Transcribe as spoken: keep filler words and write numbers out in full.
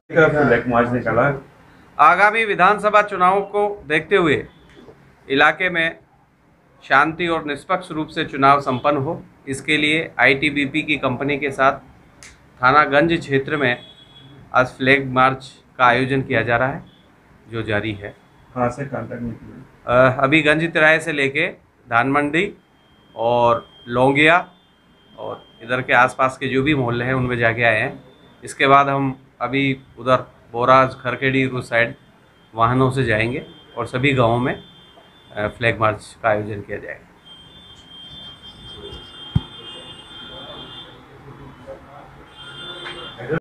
Flag march निकाला। आगामी विधानसभा चुनाव को देखते हुए इलाके में शांति और निष्पक्ष रूप से चुनाव संपन्न हो, इसके लिए आईटीबीपी की कंपनी के साथ थानागंज क्षेत्र में आज फ्लैग मार्च का आयोजन किया जा रहा है, जो जारी है। कहाँ से कांटेक्ट निकले? अभी गंज तिराहे से लेके धान मंडी और लौंगिया और इधर के आसपास के जो भी मोहल्ले हैं उनमें जाके आए हैं। इसके बाद हम अभी उधर बोराज खरकेडी उस साइड वाहनों से जाएंगे और सभी गांवों में फ्लैग मार्च का आयोजन किया जाएगा।